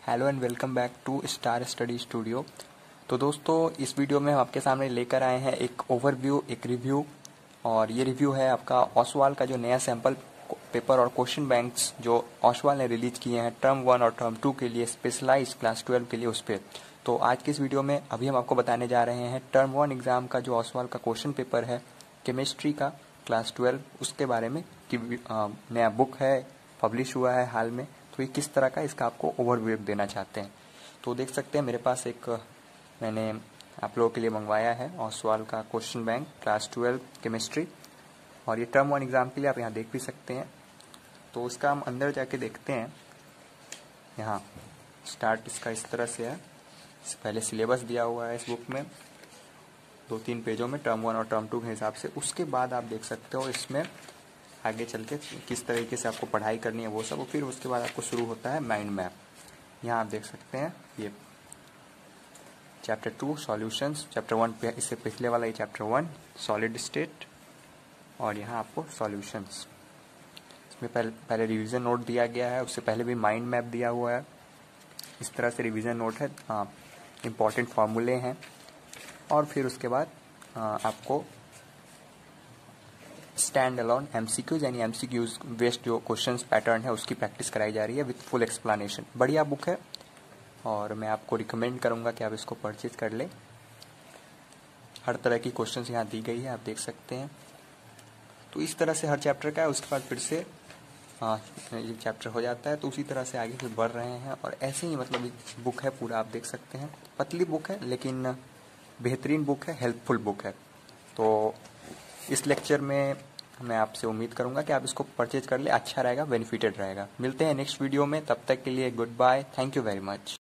Hello and welcome back to star study studio. तो दोस्तों, इस वीडियो में हम आपके सामने लेकर आए हैं एक ओवरव्यू, एक रिव्यू। और ये रिव्यू है आपका ओसवाल का जो नया सैंपल पेपर और क्वेश्चन बैंक्स जो ओसवाल ने रिलीज किए हैं टर्म 1 और टर्म 2 के लिए, स्पेशलाइज क्लास 12 के लिए, उस पर। तो आज के इस वीडियो में अभी हम आपको बताने जा रहे हैं टर्म 1 एग्जाम का जो ओसवाल का क्वेश्चन पेपर है केमिस्ट्री का क्लास 12, उसके बारे में कि नया बुक है, पब्लिश हुआ है हाल में। तो ये किस तरह का, इसका आपको ओवरव्यू देना चाहते हैं। तो देख सकते हैं मेरे पास एक मैंने आप लोगों के लिए मंगवाया है ओसवाल का क्वेश्चन बैंक क्लास 12 केमिस्ट्री, और ये टर्म 1 एग्जाम के लिए आप यहाँ देख भी सकते हैं। तो उसका हम अंदर जाके देखते हैं। यहाँ स्टार्ट इसका इस तरह से है। पहले सिलेबस दिया हुआ है इस बुक में 2-3 पेजों में, टर्म 1 और टर्म 2 के हिसाब से। उसके बाद आप देख सकते हो इसमें आगे चल के किस तरीके से आपको पढ़ाई करनी है वो सब। और फिर उसके बाद आपको शुरू होता है माइंड मैप। यहाँ आप देख सकते हैं ये चैप्टर 2 सॉल्यूशंस, चैप्टर 1 इससे पिछले वाला ये चैप्टर 1 सॉलिड स्टेट, और यहाँ आपको सॉल्यूशंस। इसमें पहले रिवीजन नोट दिया गया है, उससे पहले भी माइंड मैप दिया हुआ है। इस तरह से रिवीजन नोट है, इम्पॉर्टेंट फार्मूले हैं। और फिर उसके बाद आपको स्टैंड अलोन एमसीक्यूज, यानी एमसीक्यूज बेस्ड जो क्वेश्चंस पैटर्न है उसकी प्रैक्टिस कराई जा रही है विद फुल एक्सप्लेनेशन। बढ़िया बुक है और मैं आपको रिकमेंड करूंगा कि आप इसको परचेज कर लें। हर तरह की क्वेश्चंस यहाँ दी गई है, आप देख सकते हैं। तो इस तरह से हर चैप्टर का है। उसके बाद फिर से ये चैप्टर हो जाता है, तो उसी तरह से आगे फिर बढ़ रहे हैं। और ऐसे ही मतलब बुक है पूरा, आप देख सकते हैं। पतली बुक है लेकिन बेहतरीन बुक है, हेल्पफुल बुक है। तो इस लेक्चर में मैं आपसे उम्मीद करूंगा कि आप इसको परचेज कर ले, अच्छा रहेगा, बेनिफिटेड रहेगा। मिलते हैं नेक्स्ट वीडियो में, तब तक के लिए goodbye, thank you very much.